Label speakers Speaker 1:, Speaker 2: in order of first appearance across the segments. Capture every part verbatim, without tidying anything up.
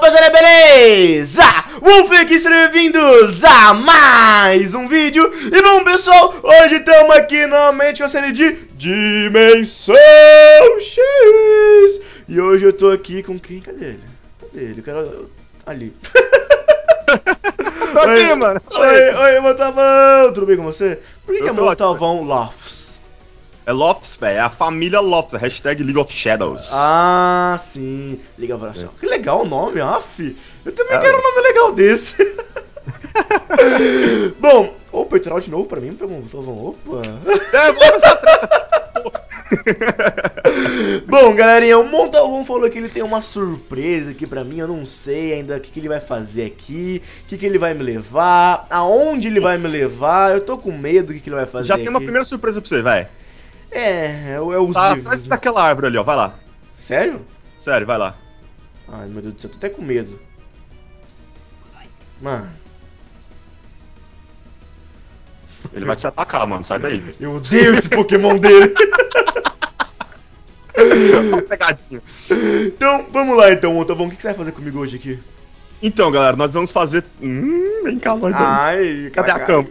Speaker 1: rapaziada, beleza? Wolf aqui, sejam bem-vindos a mais um vídeo. E bom, pessoal, hoje estamos aqui novamente com a série de Dimensão X. E hoje eu tô aqui com quem? Cadê ele? Cadê ele? Eu quero... Ali.
Speaker 2: Tô aqui, mano.
Speaker 1: Oi, oi, Montalvão. Tudo bem com você? Por que, que é
Speaker 2: tô
Speaker 1: Montalvão Lofts?
Speaker 2: É Lofts, velho. É a família Lofts. É hashtag League of Shadows.
Speaker 1: Ah, sim. Legal, é. Que legal o nome, af. Eu também
Speaker 2: é.
Speaker 1: quero um nome legal desse. Bom, opa, eu tirar de novo pra mim, Montalvão. Opa.
Speaker 2: É, vamos essa treta.
Speaker 1: Bom, galerinha, o Montalvão falou que ele tem uma surpresa aqui pra mim. Eu não sei ainda o que, que ele vai fazer aqui, o que, que ele vai me levar, aonde ele vai me levar. Eu tô com medo do que, que ele vai fazer.
Speaker 2: Já tem
Speaker 1: aqui.
Speaker 2: uma primeira surpresa pra você, vai.
Speaker 1: É, é os
Speaker 2: tá
Speaker 1: livros,
Speaker 2: atrás
Speaker 1: né?
Speaker 2: daquela árvore ali, ó. Vai lá.
Speaker 1: Sério?
Speaker 2: Sério, vai lá.
Speaker 1: Ai, meu Deus do céu, eu tô até com medo. Mano.
Speaker 2: Ele vai te atacar, mano. Sai daí.
Speaker 1: Eu odeio esse Pokémon dele.
Speaker 2: Pegadinha.
Speaker 1: Então, vamos lá então, Montalvão. O que você vai fazer comigo hoje aqui?
Speaker 2: Então, galera, nós vamos fazer... Hum, vem cá, nós dois.
Speaker 1: Ai,
Speaker 2: Cadê a
Speaker 1: caralho.
Speaker 2: cama?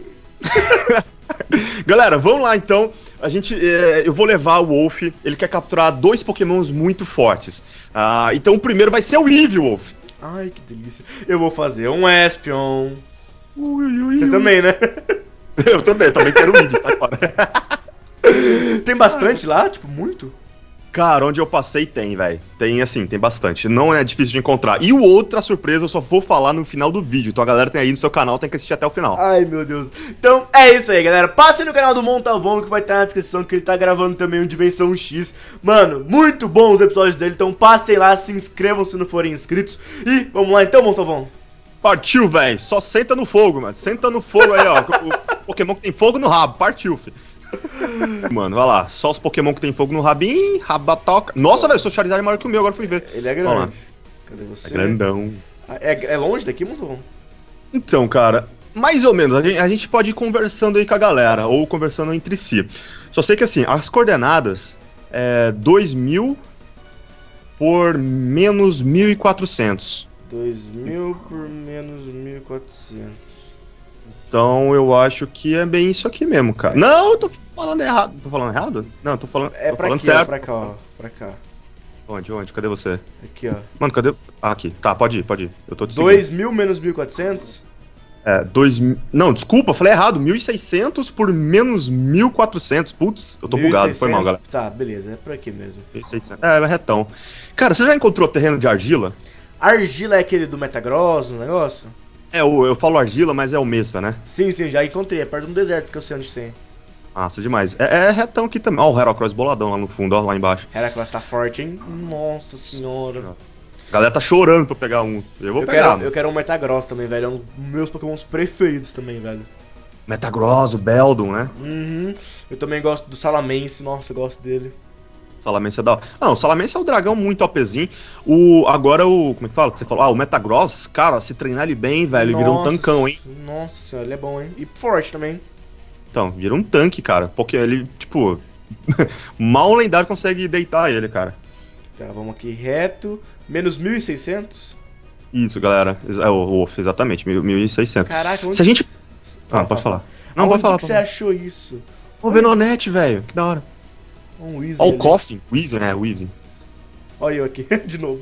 Speaker 2: Galera, vamos lá então. A gente, é, eu vou levar o Wolf. Ele quer capturar dois Pokémons muito fortes. Ah, então o primeiro vai ser o Eevee, Wolf.
Speaker 1: Ai, que delícia. Eu vou fazer um Espion.
Speaker 2: Ui, ui,
Speaker 1: Você
Speaker 2: ui.
Speaker 1: também, né?
Speaker 2: Eu também, também quero o Eevee, sai fora.
Speaker 1: Tem bastante lá? Tipo, muito?
Speaker 2: Cara, onde eu passei tem, velho. Tem, assim, tem bastante. Não é difícil de encontrar. E o outra surpresa eu só vou falar no final do vídeo. Então a galera tem aí no seu canal, tem que assistir até o final.
Speaker 1: Ai, meu Deus. Então, é isso aí, galera. Passem no canal do Montalvão, que vai estar na descrição, que ele tá gravando também um Dimensão X. Mano, muito bom os episódios dele. Então passem lá, se inscrevam se não forem inscritos. E vamos lá então, Montalvão.
Speaker 2: Partiu, velho. Só senta no fogo, mano. Senta no fogo aí, ó. O Pokémon que tem fogo no rabo. Partiu, filho. Mano, vai lá. Só os Pokémon que tem fogo no rabinho. Rabatoca. Nossa, velho, seu Charizard é maior que o meu, agora fui ver.
Speaker 1: Ele é grande. Cadê você?
Speaker 2: É grandão.
Speaker 1: É, é longe daqui, Montalvão?
Speaker 2: Então, cara, mais ou menos. A gente, a gente pode ir conversando aí com a galera. Ou conversando entre si. Só sei que assim, as coordenadas é dois mil por menos mil e quatrocentos.
Speaker 1: dois mil por menos mil e quatrocentos.
Speaker 2: Então eu acho que é bem isso aqui mesmo, cara. Não, eu tô falando errado. Tô falando errado? Não, eu tô falando,
Speaker 1: É
Speaker 2: tô
Speaker 1: pra
Speaker 2: falando
Speaker 1: aqui,
Speaker 2: certo.
Speaker 1: ó, pra cá, ó. Pra cá.
Speaker 2: Onde, onde? Cadê você?
Speaker 1: Aqui, ó.
Speaker 2: Mano, cadê? Ah, aqui. Tá, pode ir, pode ir. Eu tô te seguindo.
Speaker 1: dois mil menos mil e quatrocentos?
Speaker 2: É, dois mil... Não, desculpa, falei errado. mil e seiscentos por menos mil e quatrocentos. Putz, eu tô bugado, foi mal, galera.
Speaker 1: Tá, beleza, é por aqui mesmo.
Speaker 2: mil e seiscentos. É, é retão. Cara, você já encontrou terreno de argila?
Speaker 1: Argila é aquele do Metagross, o negócio?
Speaker 2: É, eu, eu falo argila, mas é o Mesa, né?
Speaker 1: Sim, sim, já encontrei. É perto de um deserto que eu sei onde tem.
Speaker 2: Nossa, demais. É, é retão aqui também. Ó, o Heracross boladão lá no fundo, ó, lá embaixo.
Speaker 1: Heracross tá forte, hein? Nossa senhora.
Speaker 2: A galera tá chorando pra eu pegar um. Eu vou
Speaker 1: Eu
Speaker 2: pegar.
Speaker 1: quero,
Speaker 2: mano.
Speaker 1: eu quero um Metagross também, velho. É um dos meus Pokémons preferidos também, velho.
Speaker 2: Metagross, o Beldum, né?
Speaker 1: Uhum. Eu também gosto do Salamence. Nossa, eu gosto dele.
Speaker 2: Salamence é da hora. Não, o Salamence é um dragão muito OPzinho. O, agora o... Como é que fala? Que você falou? Ah, o Metagross, cara, se treinar ele bem, velho, ele vira um tancão, hein?
Speaker 1: Nossa senhora, ele é bom, hein? E forte também.
Speaker 2: Então, vira um tanque, cara. Porque ele, tipo... mal um lendário consegue deitar ele, cara.
Speaker 1: Tá, vamos aqui reto. Menos mil e seiscentos?
Speaker 2: Isso, galera. É o Wolf, exatamente. mil e seiscentos.
Speaker 1: Caraca, onde...
Speaker 2: Se a gente...
Speaker 1: Fala,
Speaker 2: Ah, pode
Speaker 1: fala,
Speaker 2: falar. Não,
Speaker 1: Aonde
Speaker 2: pode falar.
Speaker 1: que você achou isso?
Speaker 2: Vou ver no net, velho. Que da hora.
Speaker 1: Um Weezer.
Speaker 2: Ó, o
Speaker 1: ali.
Speaker 2: Coffin. Weezer, né? Weezer.
Speaker 1: Olha eu aqui, de novo.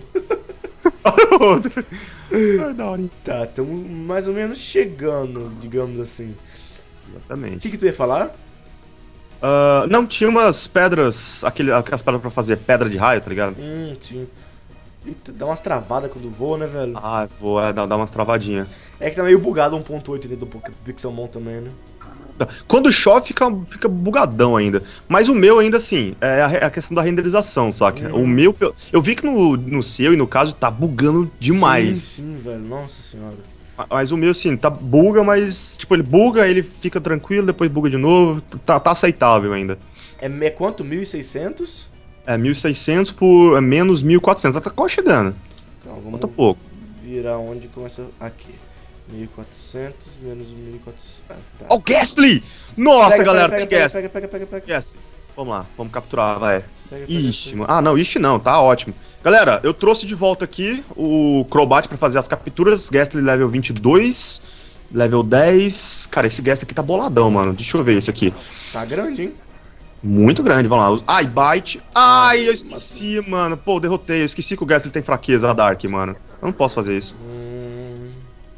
Speaker 2: Ai, da hora, hein?
Speaker 1: Tá, estamos mais ou menos chegando, digamos assim. O
Speaker 2: Exatamente.
Speaker 1: que que tu ia falar?
Speaker 2: Uh, não, tinha umas pedras, aquele, aquelas pedras pra fazer pedra de raio, tá ligado?
Speaker 1: Hum, sim. Eita, dá umas travadas quando voa, né, velho?
Speaker 2: Ah, vou é, dar, dar umas travadinhas.
Speaker 1: É que tá meio bugado um ponto oito dentro do Pixelmon também, né?
Speaker 2: Quando chove, fica, fica bugadão ainda. Mas o meu ainda assim, é a, a questão da renderização, saca?
Speaker 1: Hum.
Speaker 2: O meu, eu vi que no, no seu e no caso tá bugando demais.
Speaker 1: Sim, sim, velho. Nossa senhora.
Speaker 2: Mas o meu, assim, tá buga, mas, tipo, ele buga, ele fica tranquilo, depois buga de novo. Tá, tá aceitável ainda.
Speaker 1: É, é quanto? mil e seiscentos?
Speaker 2: É mil e seiscentos por é, menos mil e quatrocentos. Tá quase chegando.
Speaker 1: Então, vamos
Speaker 2: Falta pouco.
Speaker 1: virar onde começa... Aqui. mil e quatrocentos menos mil e quatrocentos... Ah, tá.
Speaker 2: Ó, o Ghastly! Nossa,
Speaker 1: Pega,
Speaker 2: galera,
Speaker 1: pega,
Speaker 2: tem
Speaker 1: pega,
Speaker 2: Ghastly.
Speaker 1: pega, pega, pega, pega, pega.
Speaker 2: Ghastly. Vamos lá, vamos capturar, vai.
Speaker 1: Pega, pega,
Speaker 2: Ixi,
Speaker 1: pega.
Speaker 2: mano. Ah, não, ixi não, tá ótimo. Galera, eu trouxe de volta aqui o Crobat pra fazer as capturas. Gastly level vinte e dois, level dez. Cara, esse Gastly aqui tá boladão, mano. Deixa eu ver esse aqui.
Speaker 1: Tá grande, hein?
Speaker 2: Muito grande, vamos lá. Ai, Bite. Ai, eu esqueci, mano. Pô, derrotei. Eu esqueci que o Gastly tem fraqueza, a Dark, mano. Eu não posso fazer isso.
Speaker 1: Hum...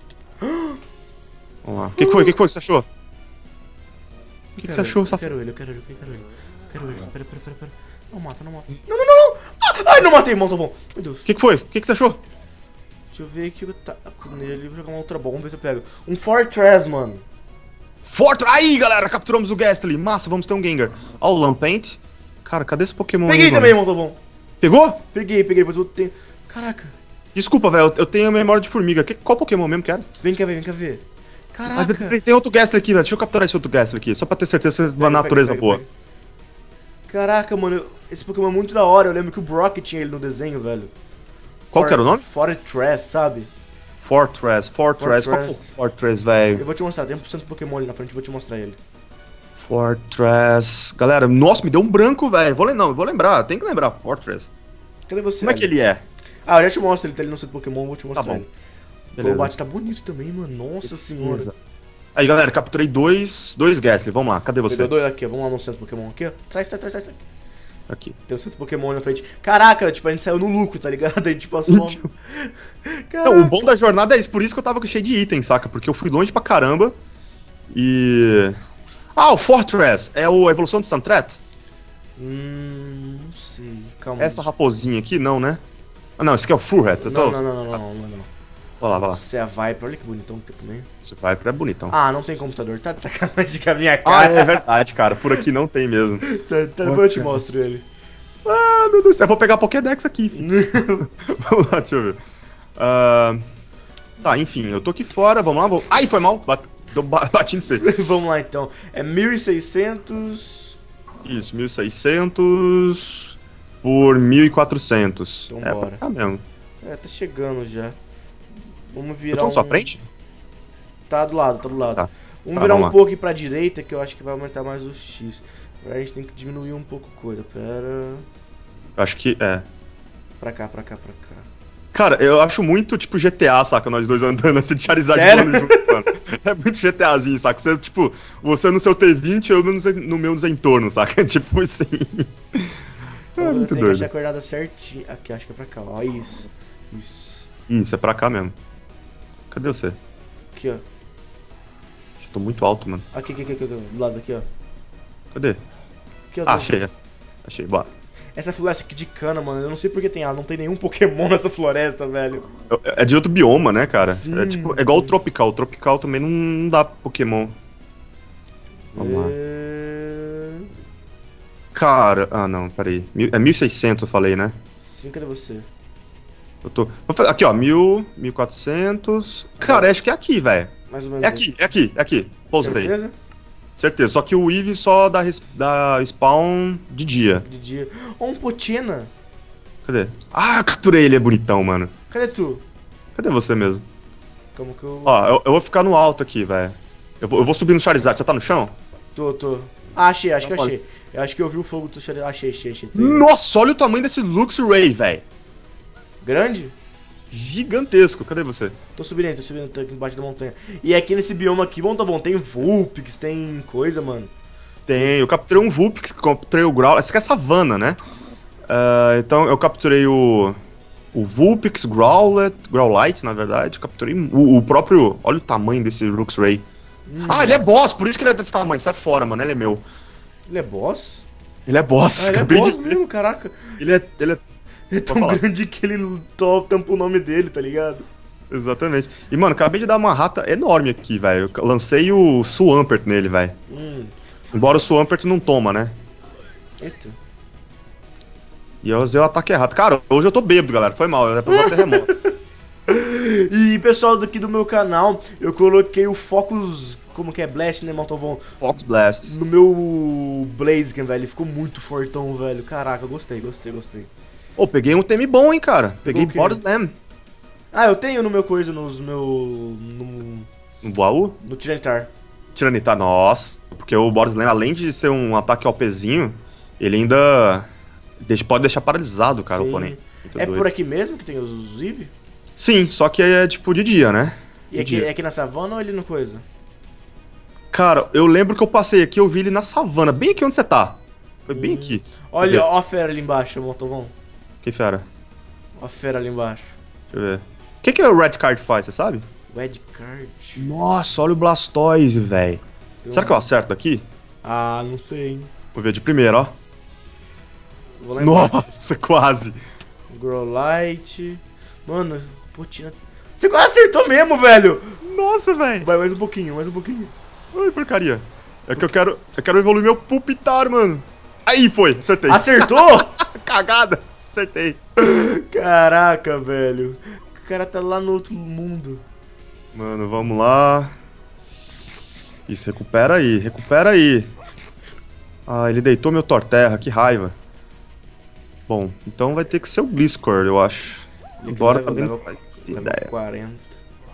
Speaker 2: Vamos lá. O que, que foi? O que, que foi que você achou? O que, que
Speaker 1: Quero
Speaker 2: você achou,
Speaker 1: ele, eu
Speaker 2: safado?
Speaker 1: quero ele, eu quero ele, eu quero ele. Eu quero ele. Pera, pera, pera, pera. Não mata, não mata. Não, não, não, não! Ah, ai, não matei, Montavon. Meu Deus.
Speaker 2: O que, que foi? O que, que você achou?
Speaker 1: Deixa eu ver aqui o que tá nele. Vou jogar uma outra bomba, vamos ver se eu pego. Um Fortress, mano.
Speaker 2: Fortress! Aí, galera, capturamos o Gastly. Massa, vamos ter um Gengar. Ó, o Lampaint. Cara, cadê esse Pokémon
Speaker 1: Peguei
Speaker 2: aí,
Speaker 1: também,
Speaker 2: mano?
Speaker 1: Montavon.
Speaker 2: Pegou?
Speaker 1: Peguei, peguei, depois eu vou ter... Caraca.
Speaker 2: Desculpa, velho, eu tenho a memória de formiga. Que, qual Pokémon mesmo que era?
Speaker 1: Vem cá ver, vem cá ver.
Speaker 2: Mas
Speaker 1: Caraca.
Speaker 2: tem outro Gastly aqui, velho. Deixa eu capturar esse outro Gastly aqui, só pra ter certeza que
Speaker 1: Pega,
Speaker 2: a natureza
Speaker 1: pega,
Speaker 2: boa.
Speaker 1: pega, pega. Caraca, mano, esse Pokémon é muito da hora. Eu lembro que o Brock tinha ele no desenho, velho.
Speaker 2: Qual que era o nome?
Speaker 1: Fortress, sabe?
Speaker 2: Fortress, Fortress. Qual que é o
Speaker 1: Fortress.
Speaker 2: Fortress, velho?
Speaker 1: Eu vou te mostrar, tem um por cento de Pokémon ali na frente, eu vou te mostrar ele.
Speaker 2: Fortress. Galera, nossa, me deu um branco, velho. Vou lembrar, não, vou lembrar. Tem que lembrar, Fortress.
Speaker 1: Cadê você?
Speaker 2: Como é que ele é?
Speaker 1: Ah, eu já te mostro, ele tá ali no centro Pokémon, eu vou te mostrar
Speaker 2: bom.
Speaker 1: ele. O
Speaker 2: Beleza.
Speaker 1: combate tá bonito também, mano. Nossa senhora.
Speaker 2: Aí, galera, capturei dois, dois Gastly. Vamos lá, cadê você?
Speaker 1: Pegou dois aqui, ó. Vamos lá no centro Pokémon aqui, ó. Traz, traz, traz, traz.
Speaker 2: Aqui.
Speaker 1: Tem o centro Pokémon ali na frente. Caraca, tipo, a gente saiu no lucro, tá ligado? A gente passou uma... Caraca.
Speaker 2: Não, o bom da jornada é isso, por isso que eu tava cheio de itens, saca? Porque eu fui longe pra caramba. E... Ah, o Fortress é o- a evolução do Sandtret?
Speaker 1: Hum, não sei. Calma.
Speaker 2: Essa raposinha aqui, não, né? Ah, não, esse aqui é o Furret. Eu
Speaker 1: Não,
Speaker 2: tô...
Speaker 1: não, não, não, não, não, não, não.
Speaker 2: Vai lá, vai lá.
Speaker 1: Você é a Viper, olha que bonitão que tá também.
Speaker 2: Esse Viper é bonitão.
Speaker 1: Ah, não tem computador, tá de sacanagem com a minha
Speaker 2: Ah,
Speaker 1: cara.
Speaker 2: é verdade, cara. Por aqui não tem mesmo.
Speaker 1: Tá, tá, depois eu te mostro ele.
Speaker 2: Ah, meu Deus do céu. Eu vou pegar a Pokédex aqui, filho. Vamos lá, deixa eu ver. Ah, tá, enfim, eu tô aqui fora, vamos lá. Vou... Ai, foi mal. Bate... Deu ba- Bati em você.
Speaker 1: Vamos lá então. É mil e seiscentos.
Speaker 2: Isso, mil e seiscentos por mil e quatrocentos.
Speaker 1: Então
Speaker 2: é,
Speaker 1: bora.
Speaker 2: pra cá mesmo.
Speaker 1: É, tá chegando já. Vamos
Speaker 2: Eu
Speaker 1: virar
Speaker 2: tô na
Speaker 1: um...
Speaker 2: sua frente?
Speaker 1: Tá do lado, tá do lado.
Speaker 2: Tá.
Speaker 1: Vamos
Speaker 2: Tá,
Speaker 1: virar
Speaker 2: vamos
Speaker 1: um
Speaker 2: lá.
Speaker 1: pouco aqui pra direita, que eu acho que vai aumentar mais o X. Agora a gente tem que diminuir um pouco a coisa. Pera...
Speaker 2: Eu acho que é.
Speaker 1: Pra cá, pra cá, pra cá.
Speaker 2: Cara, eu acho muito tipo G T A, saca? Nós dois andando assim de Charizard
Speaker 1: Sério?
Speaker 2: voando junto, mano. É muito GTAzinho, saca? Você, tipo, você no seu T vinte, eu no, no meu desentorno, saca? Tipo assim. É
Speaker 1: Eu
Speaker 2: muito
Speaker 1: tenho que
Speaker 2: doido.
Speaker 1: achar a coordenada certinha. Aqui, acho que é pra cá, ó. Isso. Isso.
Speaker 2: Isso, é pra cá mesmo. Cadê você?
Speaker 1: Aqui, ó.
Speaker 2: Acho que tô muito alto, mano.
Speaker 1: Aqui, aqui, aqui, aqui, aqui. Do lado aqui, ó.
Speaker 2: Cadê?
Speaker 1: Aqui, ó.
Speaker 2: Ah,
Speaker 1: do-
Speaker 2: achei essa. Achei, bora.
Speaker 1: Essa floresta aqui de cana, mano. Eu não sei porque tem ela. Não tem nenhum Pokémon nessa floresta, velho.
Speaker 2: É de outro bioma, né, cara?
Speaker 1: Sim.
Speaker 2: É tipo, é igual o Tropical. O Tropical também não, não dá Pokémon. Vamos lá.
Speaker 1: É...
Speaker 2: Cara, ah não, peraí. Mil- É mil e seiscentos eu falei, né?
Speaker 1: Sim, cadê você?
Speaker 2: Eu tô. vou fazer- Aqui, ó, mil, mil e quatrocentos. Cara, acho que é aqui, velho.
Speaker 1: Mais ou menos.
Speaker 2: É aqui, é aqui, é aqui. Pousei.
Speaker 1: Certeza?
Speaker 2: Certeza. Só que o Eevee só dá, res- dá spawn de dia.
Speaker 1: De dia. Ó, um Potina.
Speaker 2: Cadê? Ah, capturei ele, é bonitão, mano.
Speaker 1: Cadê tu?
Speaker 2: Cadê você mesmo?
Speaker 1: Como que eu...
Speaker 2: Ó, eu, eu vou ficar no alto aqui, velho. Eu vou, eu vou subir no Charizard. Você tá no chão?
Speaker 1: Tô, tô. Ah, achei, acho que eu
Speaker 2: Não,
Speaker 1: achei. Eu acho que eu vi o fogo do Charizard. Achei, achei, achei. Tem-
Speaker 2: Nossa, olha o tamanho desse Luxray, velho.
Speaker 1: Grande?
Speaker 2: Gigantesco. Cadê você?
Speaker 1: Tô subindo aí, tô subindo tô aqui embaixo da montanha. E aqui nesse bioma aqui, bom, tá bom, tem Vulpix, tem coisa, mano.
Speaker 2: Tem, eu capturei um Vulpix, capturei o Growl. Essa aqui é savana, né? Ah, então eu capturei o. O Vulpix, Growlet, Growlite, na verdade. Capturei o, o próprio. Olha o tamanho desse Luxray.
Speaker 1: Hum,
Speaker 2: Ah, ele é boss, por isso que ele é desse tamanho. Sai fora, mano. Ele é meu.
Speaker 1: Ele é boss?
Speaker 2: Ele é boss,
Speaker 1: Ah, ele é
Speaker 2: acabei
Speaker 1: boss
Speaker 2: de ver.
Speaker 1: mesmo, caraca.
Speaker 2: Ele é. Ele é.
Speaker 1: Ele é tão
Speaker 2: falar.
Speaker 1: grande que ele to- tampa o nome dele, tá ligado?
Speaker 2: Exatamente. E, mano, acabei de dar uma rata enorme aqui, velho. Eu lancei o Swampert nele, velho.
Speaker 1: Hum,
Speaker 2: Embora o Swampert não toma, né?
Speaker 1: eita.
Speaker 2: E eu usei o ataque errado. Cara, hoje eu tô bêbado, galera. Foi mal, é pra usar terremoto.
Speaker 1: E pessoal daqui do meu canal, eu coloquei o Focus, como que é, Blast, né, Montalvão?
Speaker 2: Fox Blast.
Speaker 1: No meu Blaziken, velho, ele ficou muito fortão, velho. Caraca, eu gostei, gostei, gostei.
Speaker 2: Ô, peguei um teme bom, hein, cara. Peguei
Speaker 1: o quê?
Speaker 2: Body Slam
Speaker 1: Ah, eu tenho no meu coisa, nos meu... no,
Speaker 2: no baú.
Speaker 1: no Tiranitar.
Speaker 2: Tiranitar, nossa. Porque o Body Slam, além de ser um ataque OPzinho, ele ainda deixa, pode deixar paralisado, cara,
Speaker 1: Sim.
Speaker 2: o oponente. Muito
Speaker 1: É
Speaker 2: doido.
Speaker 1: por aqui mesmo que tem os, os Eevee?
Speaker 2: Sim, só que é tipo de dia, né?
Speaker 1: E
Speaker 2: De
Speaker 1: aqui,
Speaker 2: dia.
Speaker 1: é aqui na savana ou ali no coisa?
Speaker 2: Cara, eu lembro que eu passei aqui, eu vi ele na savana, bem aqui onde você tá. Foi bem
Speaker 1: Hum.
Speaker 2: aqui.
Speaker 1: Olha,
Speaker 2: Deixa eu ver.
Speaker 1: ó a fera ali embaixo, Montovão.
Speaker 2: Que fera.
Speaker 1: Ó a fera ali embaixo.
Speaker 2: Deixa eu ver. O que, que o Red Card faz, você sabe?
Speaker 1: Red Card.
Speaker 2: Nossa, olha o Blastoise, velho.
Speaker 1: Tem
Speaker 2: Será
Speaker 1: um-
Speaker 2: que eu acerto daqui?
Speaker 1: Ah, não sei, hein.
Speaker 2: Vou ver de primeira, ó.
Speaker 1: Vou lá embaixo.
Speaker 2: Nossa, quase.
Speaker 1: Growlite. Mano, putina. Você quase acertou mesmo, velho.
Speaker 2: Nossa, velho.
Speaker 1: Vai mais um pouquinho, mais um pouquinho.
Speaker 2: Ai, porcaria. É que eu quero, eu quero evoluir meu Pupitar, mano. Aí foi, acertei.
Speaker 1: Acertou?
Speaker 2: Cagada. Acertei.
Speaker 1: Caraca, velho. O cara tá lá no outro mundo.
Speaker 2: Mano, vamos lá. Isso, recupera aí, recupera aí. Ah, ele deitou meu Torterra, que raiva. Bom, então vai ter que ser o Gliscor, eu acho. Embora
Speaker 1: Level-
Speaker 2: também não
Speaker 1: level-
Speaker 2: faz
Speaker 1: level
Speaker 2: ideia.
Speaker 1: quarenta.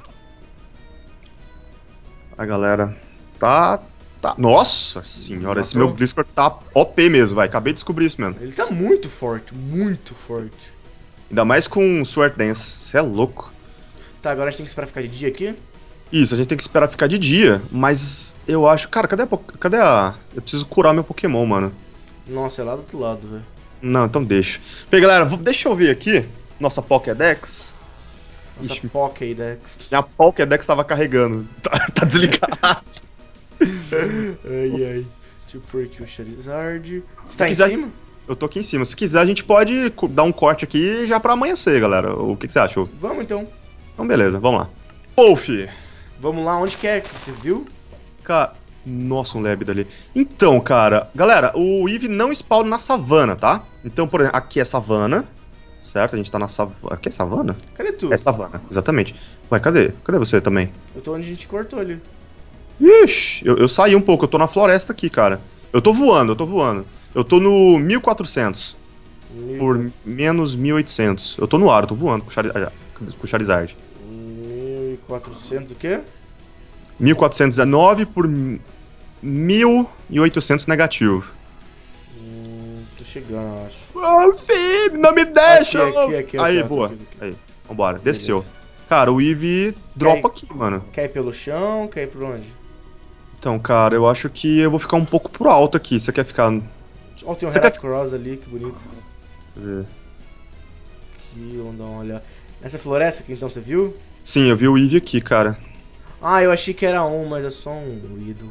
Speaker 2: A galera tá... tá... Nossa senhora, esse
Speaker 1: Matou?
Speaker 2: meu Gliscor tá O P mesmo, vai. Acabei de descobrir isso mesmo.
Speaker 1: Ele tá muito forte, muito forte.
Speaker 2: Ainda mais com Sword Dance. Você é louco.
Speaker 1: Tá, agora a gente tem que esperar ficar de dia aqui?
Speaker 2: Isso, a gente tem que esperar ficar de dia, mas eu acho... Cara, cadê a... po- Cadê a... Eu preciso curar meu Pokémon, mano.
Speaker 1: Nossa, é lá do outro lado, velho.
Speaker 2: Não, então deixa. Bem, galera, vou- deixa eu ver aqui. Nossa Pokédex.
Speaker 1: Nossa
Speaker 2: Ixi.
Speaker 1: Pokédex.
Speaker 2: Minha Pokédex tava carregando. Tá, tá desligado.
Speaker 1: Ai, ai. Deixa eu pôr aqui o Charizard. Você tá em
Speaker 2: quiser-
Speaker 1: cima?
Speaker 2: Eu tô aqui em cima. Se quiser, a gente pode cu- dar um corte aqui já pra amanhecer, galera. O que, que você achou?
Speaker 1: Vamos então.
Speaker 2: Então, beleza, vamos lá. Wolf!
Speaker 1: Vamos lá, onde quer? Você viu?
Speaker 2: Cara, nossa, um Lebida ali. Então, cara, galera, o Eevee não spawna na savana, tá? Então, por exemplo, aqui é savana, certo? A gente tá na savana. Aqui é savana?
Speaker 1: Cadê tu?
Speaker 2: É savana, exatamente. Ué, cadê? Cadê você também?
Speaker 1: Eu tô onde a gente cortou ali.
Speaker 2: Ixi, eu, eu saí um pouco, eu tô na floresta aqui, cara. Eu tô voando, eu tô voando. Eu tô no mil e quatrocentos por menos mil e oitocentos. Eu tô no ar, eu tô voando com o Charizard. Com o Charizard.
Speaker 1: mil e quatrocentos o quê?
Speaker 2: mil e quatrocentos e dezenove por mil e oitocentos negativo.
Speaker 1: Hum, tô chegando, eu acho.
Speaker 2: Oh, filho, não me deixa!
Speaker 1: Aqui, aqui, aqui,
Speaker 2: Aí,
Speaker 1: aqui,
Speaker 2: boa.
Speaker 1: aqui, aqui.
Speaker 2: Aí, vambora, desceu.
Speaker 1: Beleza.
Speaker 2: Cara, o Eevee dropa aqui, mano.
Speaker 1: Quer ir pelo chão? Quer ir por onde?
Speaker 2: Então, cara, eu acho que eu vou ficar um pouco pro alto aqui. Você quer ficar...
Speaker 1: Ó, tem um
Speaker 2: Você quer-
Speaker 1: Heracross ali, que bonito.
Speaker 2: Deixa eu ver.
Speaker 1: Aqui, vamos dar uma olhada. Nessa floresta aqui, então, você viu?
Speaker 2: Sim, eu vi o Eevee aqui, cara.
Speaker 1: Ah, eu achei que era um, mas é só um ruído.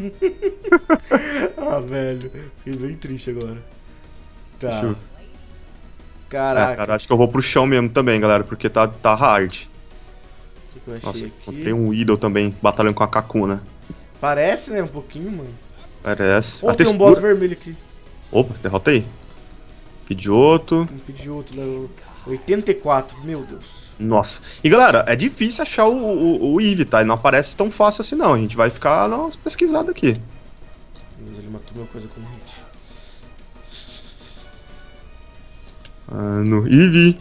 Speaker 1: Ah, velho. Fiquei bem triste agora. Tá.
Speaker 2: Deixa eu-
Speaker 1: Caraca,
Speaker 2: É, cara, acho que eu vou pro chão mesmo também, galera, porque tá, tá hard.
Speaker 1: o que, que eu achei
Speaker 2: Nossa,
Speaker 1: aqui?
Speaker 2: encontrei um Weedle também, batalhando com a Kakuna.
Speaker 1: Parece, né? Um pouquinho, mano.
Speaker 2: Parece.
Speaker 1: Ó,
Speaker 2: A
Speaker 1: tem um
Speaker 2: textura-
Speaker 1: boss vermelho aqui.
Speaker 2: Opa, derrotei. Pidgeotto.
Speaker 1: Um Pidgeotto, level oitenta e quatro. Meu Deus.
Speaker 2: Nossa. E galera, é difícil achar o, o, o Eevee, tá? Ele não aparece tão fácil assim não. A gente vai ficar dando umas pesquisadas aqui.
Speaker 1: Meu Deus, ele matou meu coisa como hit.
Speaker 2: Ah, no Eevee.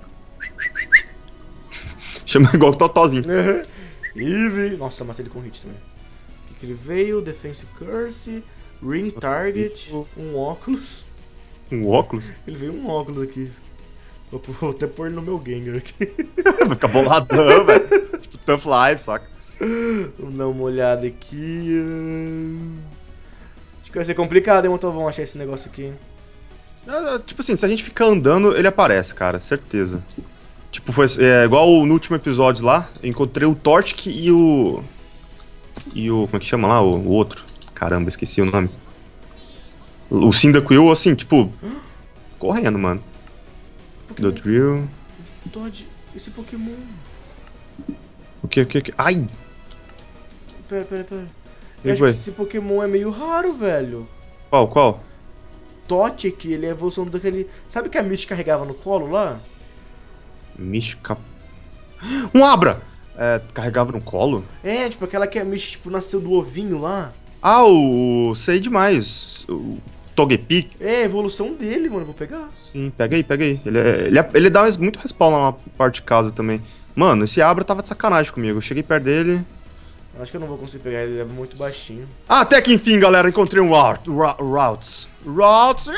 Speaker 2: Chama igual o Totozinho.
Speaker 1: Eevee. Nossa, matei ele com hit também. O que, que ele veio? Defense Curse. Ring Target. Um óculos.
Speaker 2: Um óculos.
Speaker 1: Ele veio um óculos aqui. Vou, vou até pôr ele no meu Gengar aqui.
Speaker 2: Vai ficar boladão, velho. Tipo, Tough Life, saca?
Speaker 1: Vamos dar uma olhada aqui. Acho que vai ser complicado, hein, Motovão, achar esse negócio aqui.
Speaker 2: É, tipo assim, se a gente ficar andando, ele aparece, cara, certeza. Tipo, foi é, igual no último episódio lá, eu encontrei o Torchic e o... E o... como é que chama lá? O, o outro. Caramba, esqueci o nome. O Cyndaquil, assim, tipo... correndo, mano. Do Drill...
Speaker 1: Todd, esse Pokémon.
Speaker 2: O que, o que, o que? Ai!
Speaker 1: Pera, pera, pera.
Speaker 2: que
Speaker 1: Eu acho
Speaker 2: foi?
Speaker 1: que esse Pokémon é meio raro, velho.
Speaker 2: Qual, qual?
Speaker 1: Totic, ele é a evolução daquele... Sabe que a Misty carregava no colo lá?
Speaker 2: Mística... Um Abra! É, carregava no colo?
Speaker 1: É, tipo, aquela que a Misty, tipo, nasceu do ovinho lá.
Speaker 2: Ah, o... sei demais. O Togepi.
Speaker 1: É, a evolução dele, mano, vou pegar.
Speaker 2: Sim, pega aí, pega aí. Ele, é- ele, é- ele dá muito respawn lá na parte de casa também. Mano, esse Abra tava de sacanagem comigo. Eu cheguei perto dele...
Speaker 1: Eu acho que eu não vou conseguir pegar, ele é muito baixinho.
Speaker 2: Até que enfim, galera, encontrei um Routes. Routes. Routes. Ah,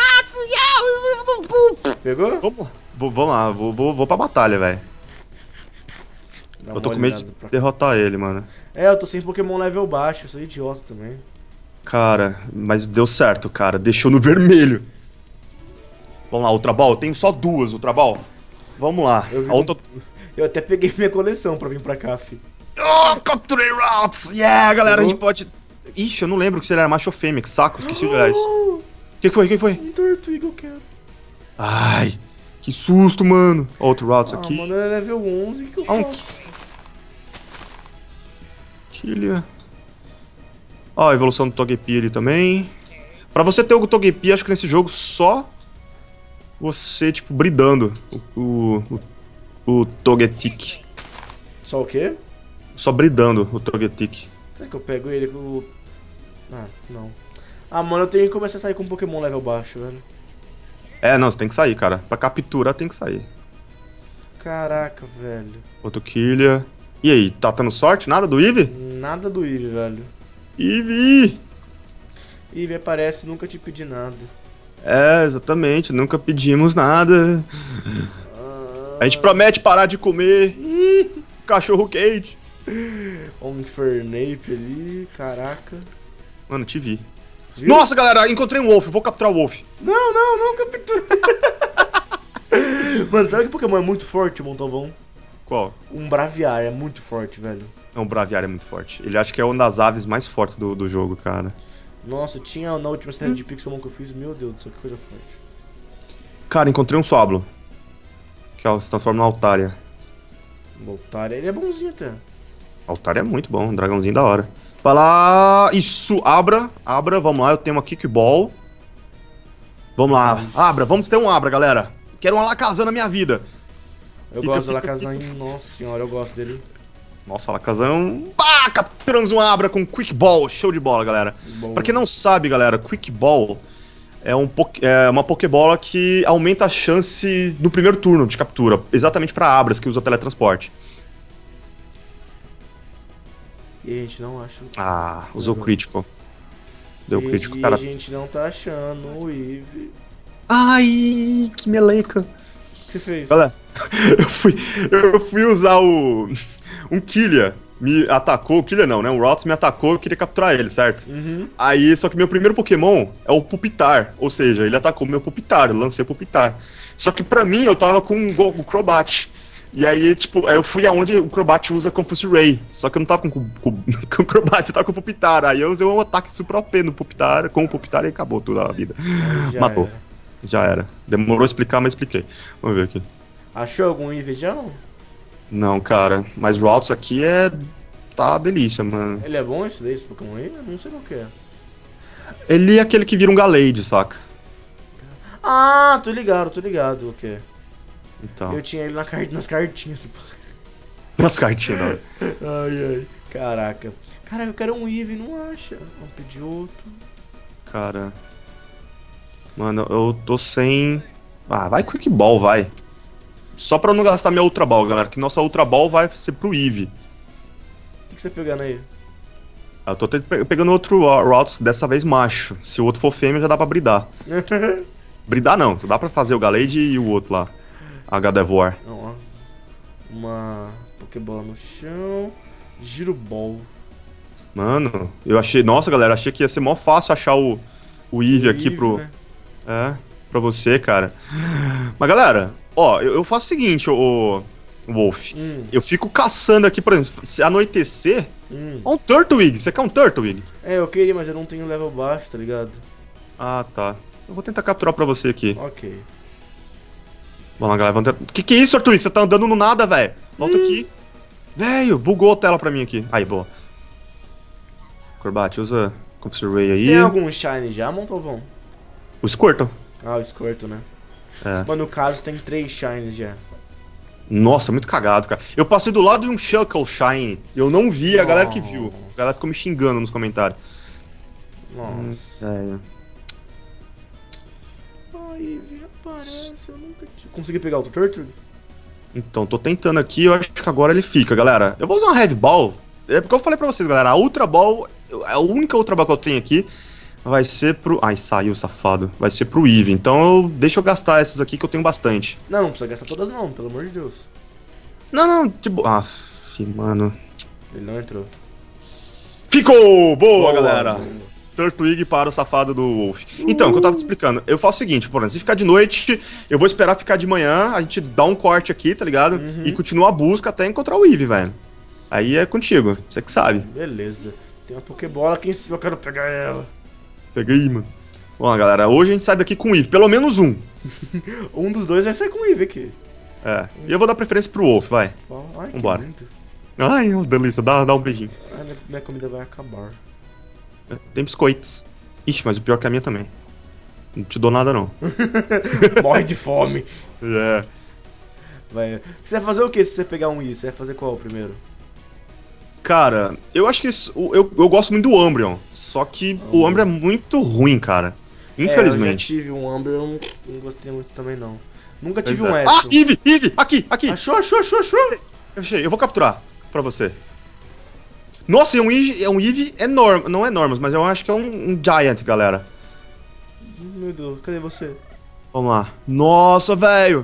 Speaker 1: Pegou?
Speaker 2: Vamos lá, vou, vamos lá, vou, vou, vou pra batalha, velho.
Speaker 1: Dá
Speaker 2: Eu tô
Speaker 1: uma
Speaker 2: com medo de
Speaker 1: olhada pra-
Speaker 2: derrotar ele, mano.
Speaker 1: É, eu tô sem Pokémon level baixo, eu sou idiota também.
Speaker 2: Cara, mas deu certo, cara. Deixou no vermelho. Vamos lá, Ultra Ball. Eu tenho só duas, Ultra Ball. Vamos lá.
Speaker 1: Eu, vi
Speaker 2: A outra...
Speaker 1: um- eu até peguei minha coleção pra vir pra cá, fi.
Speaker 2: Oh, capturei Routes! Yeah, galera, a
Speaker 1: Pegou?
Speaker 2: gente pode... Ixi, eu não lembro se ele era macho ou fêmea. Que saco, esqueci de olhar isso. O que que foi? O que que foi?
Speaker 1: Um Tortwig eu quero.
Speaker 2: Ai, que susto, mano. Outro Routes
Speaker 1: Ah,
Speaker 2: aqui.
Speaker 1: mano, ele é level onze, que eu
Speaker 2: Ah, um
Speaker 1: faço?
Speaker 2: Killia. Ó, a evolução do Togepi ali também. Pra você ter o Togepi, acho que nesse jogo só você, tipo, bridando o, o, o, o Togetic.
Speaker 1: Só o quê?
Speaker 2: Só bridando o Togetic.
Speaker 1: Será que eu pego ele com o... Ah, não. Ah, mano, eu tenho que começar a sair com um Pokémon level baixo, velho.
Speaker 2: É, não, você tem que sair, cara. Pra capturar tem que sair.
Speaker 1: Caraca, velho.
Speaker 2: Outro Killia. E aí, tá tendo sorte? Nada do Eevee?
Speaker 1: Nada do Eevee, velho.
Speaker 2: Eevee!
Speaker 1: Eevee aparece, nunca te pedi nada.
Speaker 2: É, exatamente, nunca pedimos nada.
Speaker 1: Ah,
Speaker 2: A gente promete parar de comer cachorro quente.
Speaker 1: um Infernape ali, caraca.
Speaker 2: Mano, te vi.
Speaker 1: Viu?
Speaker 2: Nossa, galera, encontrei um Wolf, vou capturar o Wolf.
Speaker 1: Não, não, não, captura. Mano, sabe que Pokémon é muito forte, Montalvão?
Speaker 2: Qual?
Speaker 1: Um Braviar é muito forte, velho.
Speaker 2: Não, o Braviário é muito forte. Ele acha que é uma das aves mais fortes do, do jogo, cara.
Speaker 1: Nossa, tinha na última série de Pixelmon que eu fiz, meu Deus do céu, que coisa forte.
Speaker 2: Cara, encontrei um Swablu. Que ó, se transforma no Altaria.
Speaker 1: Voltar, ele é bonzinho até.
Speaker 2: Altaria é muito bom, um dragãozinho da hora. Vai lá. Isso, Abra. Abra, vamos lá, eu tenho uma Kickball. Vamos lá.
Speaker 1: Isso.
Speaker 2: Abra, vamos ter um Abra, galera. Quero uma Lacazan na minha vida.
Speaker 1: Eu
Speaker 2: Fica,
Speaker 1: gosto da
Speaker 2: fica,
Speaker 1: Lacazan, nossa senhora, eu gosto dele.
Speaker 2: Nossa, Lacazan é um... Pá, capturamos um Abra com Quick Ball. Show de bola, galera.
Speaker 1: Bom.
Speaker 2: Pra quem não sabe, galera, Quick Ball é, um po... é uma Pokébola que aumenta a chance no primeiro turno de captura. Exatamente pra Abras, que usa teletransporte.
Speaker 1: E a gente não acha.
Speaker 2: Ah, usou
Speaker 1: Não.
Speaker 2: Critical. Deu
Speaker 1: e,
Speaker 2: Critical,
Speaker 1: e
Speaker 2: cara.
Speaker 1: a gente não tá achando o Eevee.
Speaker 2: Ai, que meleca.
Speaker 1: O que você fez?
Speaker 2: Galera, eu fui, eu fui usar o... Um Killia me atacou, o Killia não, né? O Routes me atacou, eu queria capturar ele, certo?
Speaker 1: Uhum.
Speaker 2: Aí, só que meu primeiro Pokémon é o Pupitar, ou seja, ele atacou meu Pupitar, eu lancei o Pupitar. Só que pra mim, eu tava com o Go- o Crobat. E aí, tipo, aí eu fui aonde o Crobat usa Confuse Ray. Só que eu não tava com, com, com o Crobat, eu tava com o Pupitar. Aí eu usei um ataque super O P no Pupitar, com o Pupitar e acabou toda a vida.
Speaker 1: Já
Speaker 2: Matou.
Speaker 1: era.
Speaker 2: Já era. Demorou a explicar, mas expliquei. Vamos ver aqui.
Speaker 1: Achou algum Eevee já? Não?
Speaker 2: Não, cara, mas o Routes aqui é... Tá uma delícia, mano.
Speaker 1: Ele é bom esse daí, esse Pokémon aí? Eu não sei qual que é.
Speaker 2: Ele é aquele que vira um Galade, saca?
Speaker 1: Ah, tô ligado, tô ligado, o que é.
Speaker 2: Então,
Speaker 1: Eu tinha ele na car... nas cartinhas.
Speaker 2: nas cartinhas, não.
Speaker 1: Ai, ai. Caraca. Caraca, eu quero um Eevee, não acha. Vamos pedir outro.
Speaker 2: Cara... Mano, eu tô sem... Ah, vai Quick Ball, vai. Só pra eu não gastar minha Ultra Ball, galera, que nossa Ultra Ball vai ser pro Eevee.
Speaker 1: O que, que você tá pegando aí?
Speaker 2: Eu tô te- pe- pegando outro uh, Routes, dessa vez macho. Se o outro for fêmea, já dá pra bridar. Bridar não, só dá pra fazer o Galade e o outro lá. H Devour.
Speaker 1: Não, ó. Uma Pokébola no chão. Giro Ball.
Speaker 2: Mano, eu achei... Nossa, galera, achei que ia ser mó fácil achar o, o Eevee aqui
Speaker 1: Eevee,
Speaker 2: pro...
Speaker 1: né?
Speaker 2: É, pra você, cara. Mas, galera, ó, eu, eu faço o seguinte, ô... Wolf.
Speaker 1: Hum,
Speaker 2: Eu fico caçando aqui, por exemplo, se anoitecer...
Speaker 1: hum.
Speaker 2: Ó, um Turtwig. Você quer um Turtwig?
Speaker 1: É, eu queria, mas eu não tenho level baixo, tá ligado?
Speaker 2: Ah, tá. Eu vou tentar capturar pra você aqui.
Speaker 1: Ok.
Speaker 2: Vamos lá, galera. Vamos tentar... Que que é isso, Turtwig? Você tá andando no nada, velho. Volta aqui. Velho, bugou a tela pra mim aqui. Aí, boa. Crobat, usa Confuse Ray aí.
Speaker 1: Tem algum Shine já, Montalvão?
Speaker 2: O Squirtle.
Speaker 1: Ah, o Squirtle, né?
Speaker 2: É.
Speaker 1: Mas no caso tem três Shines já.
Speaker 2: Nossa, muito cagado, cara. Eu passei do lado de um Shuckle Shine. Eu não vi a galera que viu. A galera ficou me xingando nos comentários.
Speaker 1: Nossa.
Speaker 2: É.
Speaker 1: Ai, Eevee, aparece, eu nunca tive. Consegui pegar outro Turtle?
Speaker 2: Então, tô tentando aqui, eu acho que agora ele fica, galera. Eu vou usar uma Heavy Ball. É porque eu falei pra vocês, galera, a Ultra Ball, a única Ultra Ball que eu tenho aqui vai ser pro... Ai, saiu, safado. Vai ser pro Eve. Então, eu... deixa eu gastar essas aqui que eu tenho bastante.
Speaker 1: Não, não precisa gastar todas não, pelo amor de Deus.
Speaker 2: Não, não, tipo... Ah, mano...
Speaker 1: Ele não entrou.
Speaker 2: Ficou! Boa,
Speaker 1: Boa,
Speaker 2: galera!
Speaker 1: boa.
Speaker 2: Turtwig para o safado do Wolf. Então, o que eu tava te explicando, eu faço o seguinte, por exemplo, se ficar de noite, eu vou esperar ficar de manhã, a gente dá um corte aqui, tá ligado?
Speaker 1: Uhum.
Speaker 2: E continua a busca até encontrar o Eve, velho. Aí é contigo, você que sabe.
Speaker 1: Beleza. Tem uma Pokébola aqui em cima, eu quero pegar ela.
Speaker 2: Pega aí, mano. Bom, galera, hoje a gente sai daqui com o Eve, pelo menos um.
Speaker 1: Um dos dois vai sair com o Eve aqui.
Speaker 2: É, e eu vou dar preferência pro Wolf, vai.
Speaker 1: Ai,
Speaker 2: Vambora.
Speaker 1: que lindo.
Speaker 2: Ai, oh, delícia, dá, dá um beijinho.
Speaker 1: Ai, minha, minha comida vai acabar.
Speaker 2: Tem biscoitos. Ixi, mas o pior que a minha também. Não te dou nada, não.
Speaker 1: Morre de fome.
Speaker 2: É.
Speaker 1: Vai. Você vai fazer o que se você pegar um I? Você vai fazer qual primeiro?
Speaker 2: Cara, eu acho que isso, eu, eu gosto muito do Umbreon. Só que o Umbreon é muito ruim, cara. Infelizmente.
Speaker 1: É, eu já tive um Amber, eu não, não gostei muito também não. Nunca tive
Speaker 2: Pois
Speaker 1: um
Speaker 2: é.
Speaker 1: S.
Speaker 2: Ah, Eve, Eve, aqui, aqui.
Speaker 1: Achou, achou, achou, achou.
Speaker 2: Eu achei, eu vou capturar pra você. Nossa, é um Eve, é um Eve enorme, não é enorme, mas eu acho que é um, um Giant, galera.
Speaker 1: Meu Deus, cadê você?
Speaker 2: Vamos lá. Nossa, velho.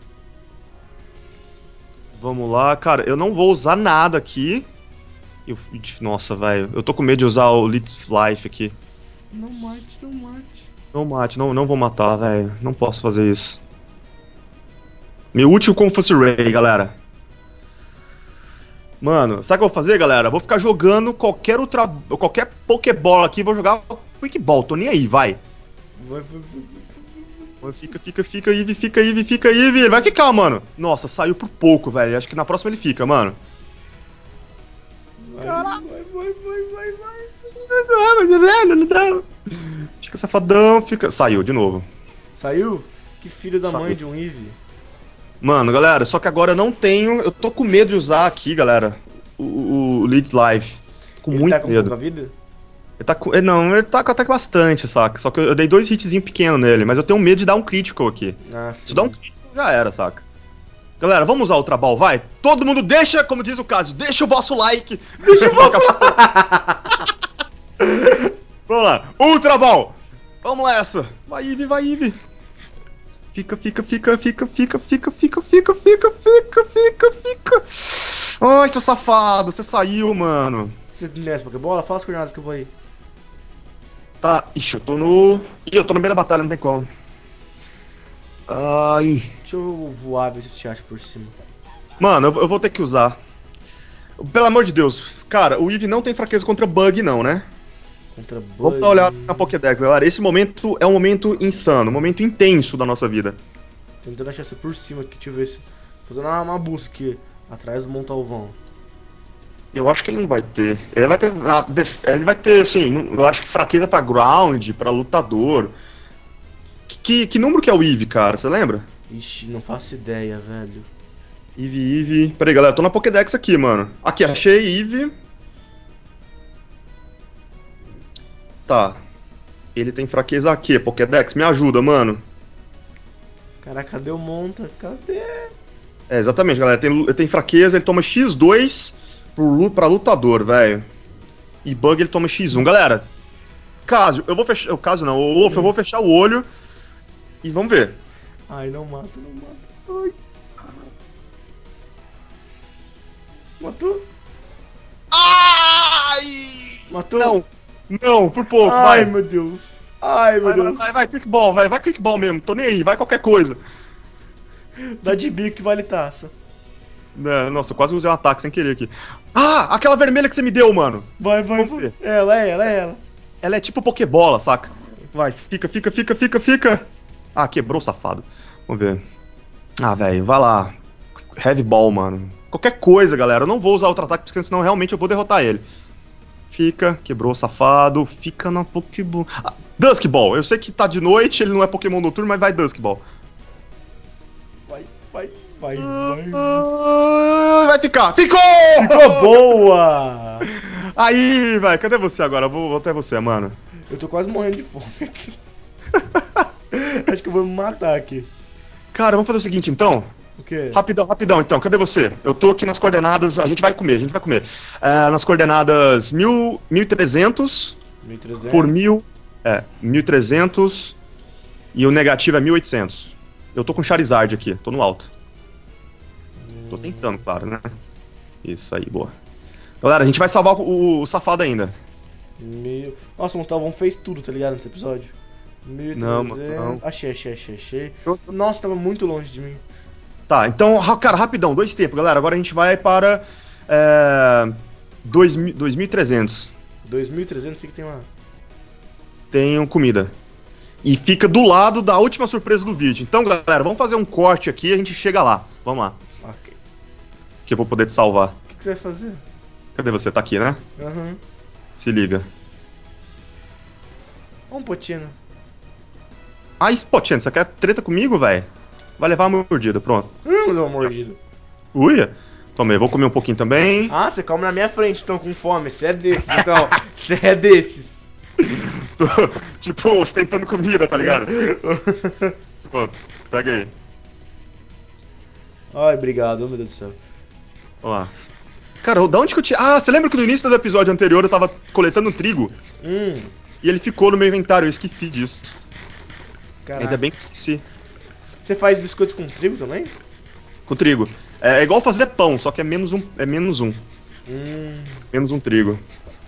Speaker 2: Vamos lá, cara, eu não vou usar nada aqui. Eu, nossa, velho, eu tô com medo de usar o Leech Life aqui.
Speaker 1: Não mate, não mate.
Speaker 2: Não mate, não, não vou matar, velho. Não posso fazer isso. Meio útil como fosse Ray, galera. Mano, sabe o que eu vou fazer, galera? Vou ficar jogando qualquer outra... Qualquer Pokébola aqui, vou jogar Quick Ball, tô nem aí, vai.
Speaker 1: Vai, vai, vai.
Speaker 2: Fica, fica, fica, Eve, fica, Eve, fica, Eve. Vai ficar, mano. Nossa, saiu por pouco, velho. Acho que na próxima ele fica, mano.
Speaker 1: Vai, vai, vai, vai, vai, vai.
Speaker 2: Fica safadão, fica... Saiu, de novo.
Speaker 1: Saiu? Que filho da
Speaker 2: Saiu.
Speaker 1: mãe de um Eve.
Speaker 2: Mano, galera, só que agora eu não tenho... Eu tô com medo de usar aqui, galera, o, o Leech Life. Tô com
Speaker 1: Ele
Speaker 2: muito
Speaker 1: tá com
Speaker 2: medo.
Speaker 1: pouca vida?
Speaker 2: Ele tá com... Não, ele tá com até bastante, saca? Só que eu dei dois hitzinhos pequenos nele, mas eu tenho medo de dar um critical aqui.
Speaker 1: Ah,
Speaker 2: Se
Speaker 1: sim.
Speaker 2: dar um critical, já era, saca? Galera, vamos usar o Ultra Ball, vai? Todo mundo deixa, como diz o caso, deixa o vosso like.
Speaker 1: Deixa o vosso
Speaker 2: Vamos lá, Ultra Ball. Vamos nessa. Vai, Eve, vai, Eve. Fica, fica, fica, fica, fica, fica, fica, fica, fica, fica, fica, fica. Ai, seu safado, você saiu, mano.
Speaker 1: Você nessa Pokébola? Fala as coordenadas que eu vou aí.
Speaker 2: Tá, ixi, eu tô no... Ih, eu tô no meio da batalha, não tem como. Ai...
Speaker 1: Deixa eu voar, ver se eu te acho por cima.
Speaker 2: Mano, eu, eu vou ter que usar. Pelo amor de Deus. Cara, o Eve não tem fraqueza contra bug, não, né?
Speaker 1: Contra Bug.
Speaker 2: Vamos dar uma olhada na Pokédex, galera. Esse momento é um momento insano, um momento intenso da nossa vida.
Speaker 1: Tentando achar você por cima aqui, deixa eu ver se... Fazendo uma, uma busca aqui, atrás do Montalvão.
Speaker 2: Eu acho que ele não vai ter. Ele vai ter... ah, def- Ele vai ter, assim, eu acho que fraqueza pra ground, pra lutador. Que, que, que número que é o Eve, cara? Você lembra?
Speaker 1: Ixi, não faço ideia, velho.
Speaker 2: Eve, Eve... Peraí, galera, eu tô na Pokédex aqui, mano. Aqui, achei Eve... Tá. Ele tem fraqueza aqui, Pokédex, me ajuda, mano.
Speaker 1: Caraca, cadê o Monta? Cadê?
Speaker 2: É, exatamente, galera. Tem, ele tem fraqueza, ele toma xis dois pro, lu- pra lutador, velho. E bug ele toma xis um. Galera, caso, eu vou fechar. O caso não, o Wolf, eu vou fechar o olho. E vamos ver.
Speaker 1: Ai, não mata, não mata. Ai. Matou?
Speaker 2: Ai!
Speaker 1: Matou?
Speaker 2: Não, não, por pouco,
Speaker 1: Ai,
Speaker 2: vai.
Speaker 1: meu Deus. Ai, meu
Speaker 2: Vai, vai,
Speaker 1: Deus.
Speaker 2: vai, vai, quickball, vai, vai quickball mesmo, tô nem aí, vai qualquer coisa.
Speaker 1: Dá de bico que vale taça.
Speaker 2: É, nossa, eu quase usei um ataque sem querer aqui. Ah, aquela vermelha que você me deu, mano.
Speaker 1: Vai, vai,
Speaker 2: Vamos
Speaker 1: vai.
Speaker 2: ver.
Speaker 1: Ela, é ela, é ela.
Speaker 2: Ela é tipo Pokébola, saca? Vai, fica, fica, fica, fica, fica. Ah, quebrou, safado. Vamos ver. Ah, velho, vai lá. Heavy Ball, mano. Qualquer coisa, galera. Eu não vou usar outro ataque, porque senão realmente eu vou derrotar ele. Fica, quebrou, safado. Fica na Pokéball. Ah, Dusk Ball. Eu sei que tá de noite, ele não é Pokémon noturno, mas vai Dusk Ball.
Speaker 1: Vai, vai, vai, vai.
Speaker 2: Ah, vai ficar. Ficou!
Speaker 1: Ficou boa!
Speaker 2: Aí, vai. Cadê você agora? Eu vou, vou até você, mano.
Speaker 1: Eu tô quase morrendo de fome aqui. Acho que eu vou me matar aqui.
Speaker 2: Cara, vamos fazer o seguinte, então.
Speaker 1: O quê?
Speaker 2: Rapidão, rapidão, então, cadê você? Eu tô aqui nas coordenadas, a gente vai comer, a gente vai comer. É, nas coordenadas mil, mil e trezentos
Speaker 1: mil e trezentos.
Speaker 2: por mil, É, mil e trezentos e o negativo é mil e oitocentos. Eu tô com Charizard aqui, tô no alto. Tô tentando, claro, né? Isso aí, boa. Galera, a gente vai salvar o, o safado ainda.
Speaker 1: Meu... Nossa, o Montalvão fez tudo, tá ligado, nesse episódio? mil e trezentos...
Speaker 2: Não, não.
Speaker 1: Achei, achei, achei, achei. Nossa, tava muito longe de mim.
Speaker 2: Tá, então, cara, rapidão, dois tempos, galera. Agora a gente vai para... É, dois mil e trezentos.
Speaker 1: dois mil e trezentos, o que tem lá?
Speaker 2: Tenho comida. E fica do lado da última surpresa do vídeo. Então, galera, vamos fazer um corte aqui e a gente chega lá. Vamos lá.
Speaker 1: Ok.
Speaker 2: Que eu vou poder te salvar.
Speaker 1: O que, que você vai fazer?
Speaker 2: Cadê você? Tá aqui, né?
Speaker 1: Aham. Uhum.
Speaker 2: Se liga.
Speaker 1: Ó um potino.
Speaker 2: Ah, Spotino, você quer treta comigo, velho? Vai levar uma mordida, pronto.
Speaker 1: Hum, deu uma mordida.
Speaker 2: Ui, tomei, vou comer um pouquinho também.
Speaker 1: Ah, você come na minha frente, então, com fome. Você é desses, então. Você é desses.
Speaker 2: Tô, tipo, ostentando comida, tá ligado? Pronto, pega aí.
Speaker 1: Ai, obrigado, oh, meu Deus do céu.
Speaker 2: Vamos lá. Cara, da onde que eu tinha... Ah, você lembra que no início do episódio anterior eu tava coletando trigo?
Speaker 1: Hum.
Speaker 2: E ele ficou no meu inventário, eu esqueci disso.
Speaker 1: Caraca.
Speaker 2: Ainda bem que eu esqueci.
Speaker 1: Você faz biscoito com trigo também?
Speaker 2: Com trigo. É, é igual fazer pão, só que é menos um. É menos um.
Speaker 1: Hum.
Speaker 2: Menos um trigo.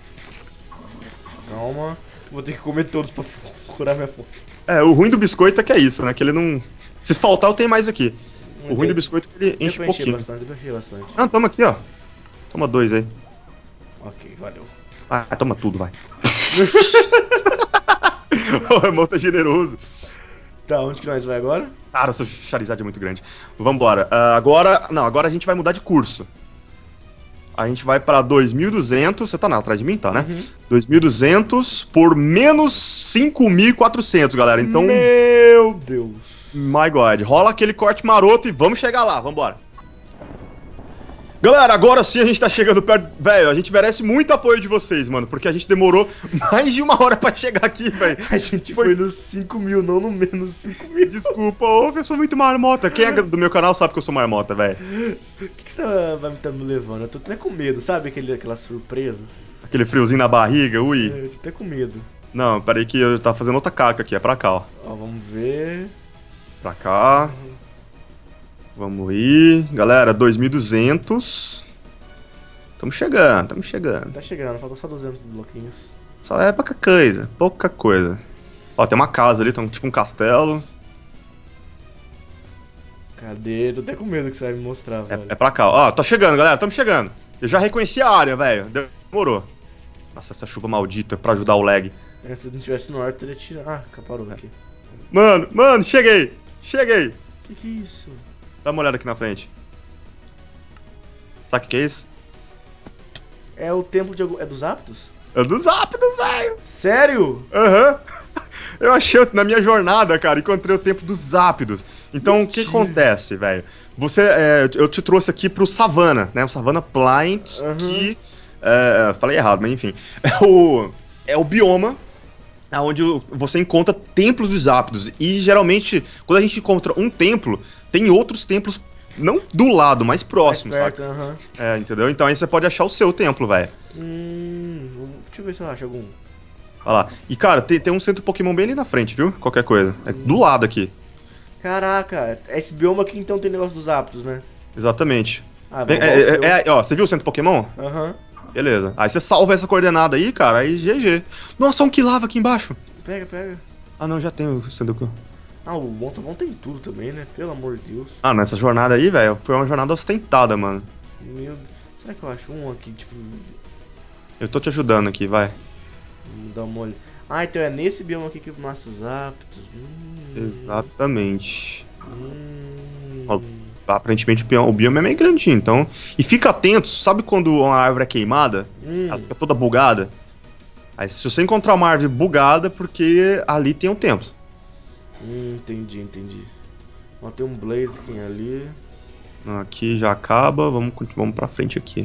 Speaker 1: Calma. Vou ter que comer todos pra curar minha fome.
Speaker 2: É, o ruim do biscoito é que é isso, né? Que ele não... Se faltar, eu tenho mais aqui. O ruim do biscoito é que ele enche um pouquinho.
Speaker 1: Bastante, eu encher bastante.
Speaker 2: Ah, toma aqui, ó. Toma dois aí.
Speaker 1: Ok, valeu.
Speaker 2: Ah, toma tudo, vai. O irmão tá generoso.
Speaker 1: Tá, onde que nós vai agora?
Speaker 2: Cara, essa Charizard é muito grande. Vambora. Uh, agora... Não, agora a gente vai mudar de curso. A gente vai pra dois mil e duzentos. Você tá na, atrás de mim? Tá, né? Uhum. dois mil e duzentos por menos cinco mil e quatrocentos, galera. Então...
Speaker 1: Meu Deus.
Speaker 2: My God. Rola aquele corte maroto e vamos chegar lá. Vambora. Galera, agora sim a gente tá chegando perto. Velho, a gente merece muito apoio de vocês, mano. Porque a gente demorou mais de uma hora pra chegar aqui, velho.
Speaker 1: A gente foi, foi nos cinco mil, não no menos cinco mil.
Speaker 2: Desculpa, ô, eu sou muito marmota. Quem é do meu canal sabe que eu sou marmota, velho.
Speaker 1: O que, que você tá, vai tá me levando? Eu tô até com medo, sabe? Aquele, aquelas surpresas.
Speaker 2: Aquele friozinho na barriga, ui.
Speaker 1: É, eu tô até com medo.
Speaker 2: Não, peraí que eu tava fazendo outra caca aqui, é pra cá, ó.
Speaker 1: Ó, vamos ver.
Speaker 2: Pra cá. Uhum. Vamos ir. Galera, dois mil e duzentos. Tamo chegando, tamo chegando.
Speaker 1: Tá chegando, faltam só duzentos bloquinhos.
Speaker 2: Só é pouca coisa, pouca coisa. Ó, tem uma casa ali, tem tipo um castelo.
Speaker 1: Cadê? Tô até com medo que você vai me mostrar,
Speaker 2: é,
Speaker 1: velho.
Speaker 2: É pra cá, ó, tô chegando, galera, tamo chegando. Eu já reconheci a área, velho, demorou. Nossa, essa chuva maldita pra ajudar o lag.
Speaker 1: É, se não tivesse no ar, teria tirado. Ah, parou
Speaker 2: é.
Speaker 1: aqui.
Speaker 2: Mano, mano, cheguei, cheguei.
Speaker 1: Que que é isso?
Speaker 2: Dá uma olhada aqui na frente. Sabe o que, que é isso?
Speaker 1: É o templo de... É dos Aptos?
Speaker 2: É dos Aptos, velho!
Speaker 1: Sério?
Speaker 2: Aham. Uhum. Eu achei, na minha jornada, cara, encontrei o templo dos Aptos. Então, Mentira. O que acontece, velho? Você, é, eu te trouxe aqui pro Savannah, né? O Savannah Plains, uhum. que... É, falei errado, mas enfim. É o, é o bioma onde você encontra templos dos Aptos. E, geralmente, quando a gente encontra um templo, tem outros templos não do lado, mas próximo,
Speaker 1: mais perto,
Speaker 2: sabe?
Speaker 1: Uh-huh.
Speaker 2: É, entendeu? Então aí você pode achar o seu templo, velho.
Speaker 1: Hum, deixa eu ver se eu acho algum.
Speaker 2: Olha lá. E, cara, tem, tem um centro Pokémon bem ali na frente, viu? Qualquer coisa. É hum. do lado aqui.
Speaker 1: Caraca, esse bioma aqui então tem negócio dos Aptos, né?
Speaker 2: Exatamente.
Speaker 1: Ah,
Speaker 2: Bem, é, é, é, ó, você viu o centro Pokémon?
Speaker 1: Aham. Uhum.
Speaker 2: Beleza. Aí você salva essa coordenada aí, cara, aí G G. Nossa, um que lava aqui embaixo.
Speaker 1: Pega, pega.
Speaker 2: Ah, não, já tem o centro.
Speaker 1: Ah, o Montalvão tem tudo também, né? Pelo amor de Deus.
Speaker 2: Ah, nessa jornada aí, velho, foi uma jornada ostentada, mano.
Speaker 1: Meu... Será que eu acho um aqui, tipo...
Speaker 2: Eu tô te ajudando aqui, vai.
Speaker 1: Vamos dar uma olhada. Ah, então é nesse bioma aqui que nasce os Aptos. Hum.
Speaker 2: Exatamente.
Speaker 1: Hum.
Speaker 2: Ó, aparentemente o bioma é meio grandinho, então... E fica atento, sabe quando uma árvore é queimada?
Speaker 1: Hum.
Speaker 2: Ela fica toda bugada? Aí se você encontrar uma árvore bugada, porque ali tem um templo.
Speaker 1: Hum, entendi, entendi. Ó, tem um Blaziken ali.
Speaker 2: Aqui já acaba, vamos, vamos pra frente aqui.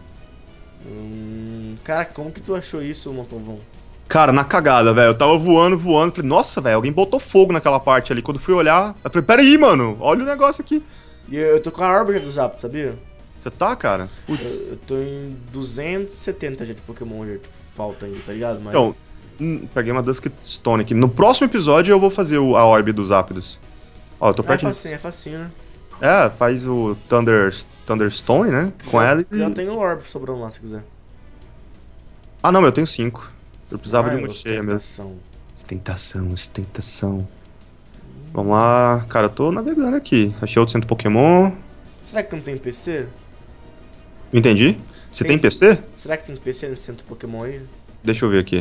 Speaker 1: Hum, cara, como que tu achou isso, Montalvão?
Speaker 2: Cara, na cagada, velho. Eu tava voando, voando. Falei, nossa, velho, alguém botou fogo naquela parte ali. Quando fui olhar, eu falei, peraí, mano, olha o negócio aqui.
Speaker 1: E eu tô com a árvore dos Aptos, sabia?
Speaker 2: Você tá, cara? Putz.
Speaker 1: Eu, eu tô em duzentos e setenta já de Pokémon, já, tipo, falta ainda, tá ligado? Mas...
Speaker 2: Então, Hum, peguei uma Dusk Stone aqui. No próximo episódio eu vou fazer o, a orb dos Ápidos. Ó, eu tô
Speaker 1: É
Speaker 2: perto
Speaker 1: facinho, é facinho, né?
Speaker 2: É, faz o Thunder, Thunderstone, né? Com ela e...
Speaker 1: Já tem o Orb sobrando lá, se quiser.
Speaker 2: Ah, não, eu tenho cinco. Eu precisava
Speaker 1: Ai,
Speaker 2: de uma cheia mesmo.
Speaker 1: ostentação.
Speaker 2: Ostentação, ostentação. Vamos lá. Cara, eu tô navegando aqui. Achei outro centro Pokémon.
Speaker 1: Será que não tem P C?
Speaker 2: Entendi. Você tem,
Speaker 1: Tem.
Speaker 2: P C?
Speaker 1: Será que tem P C nesse centro Pokémon aí?
Speaker 2: Deixa eu ver aqui.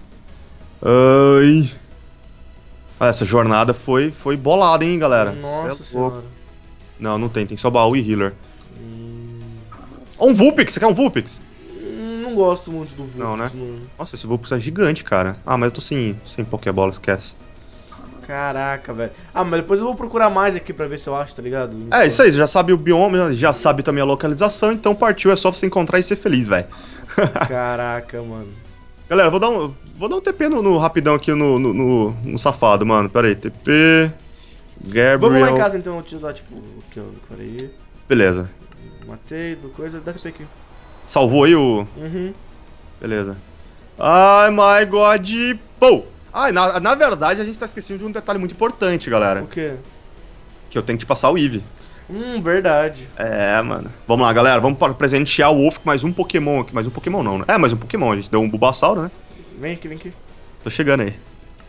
Speaker 2: Ai. Ah, essa jornada foi, foi bolada, hein, galera?
Speaker 1: Nossa
Speaker 2: Cê é louco.
Speaker 1: senhora.
Speaker 2: Não, não tem. Tem só baú e healer.
Speaker 1: Hum,
Speaker 2: Ó, um Vulpix. Você quer um Vulpix?
Speaker 1: hum, não gosto muito do Vulpix,
Speaker 2: Não, né?
Speaker 1: mano.
Speaker 2: Nossa, esse Vulpix é gigante, cara. Ah, mas eu tô sem, sem Pokébola, esquece.
Speaker 1: Caraca, velho. Ah, mas depois eu vou procurar mais aqui pra ver se eu acho, tá ligado?
Speaker 2: É, isso aí, você já sabe o bioma, já sabe também a localização, então partiu, é só você encontrar e ser feliz, velho.
Speaker 1: Caraca, mano.
Speaker 2: Galera, vou dar um, vou dar um T P no, no rapidão aqui no, no, no, no safado, mano. Pera aí, T P... Gabriel...
Speaker 1: Vamos lá em casa então, eu te dar tipo... Aqui, ó, peraí.
Speaker 2: Beleza.
Speaker 1: Matei do coisa, dá T P aqui.
Speaker 2: Salvou aí o...
Speaker 1: Uhum.
Speaker 2: Beleza. Ai, my God... Pô! Ah, na, na verdade a gente tá esquecendo de um detalhe muito importante, galera.
Speaker 1: O quê?
Speaker 2: Que eu tenho que te passar o Eevee.
Speaker 1: Hum, verdade.
Speaker 2: É, mano. Vamos lá, galera. Vamos para presentear o Wolf com mais um Pokémon aqui. Mais um Pokémon não, né? É, mais um Pokémon. A gente deu um Bulbasauro, né?
Speaker 1: Vem aqui, vem aqui.
Speaker 2: Tô chegando aí.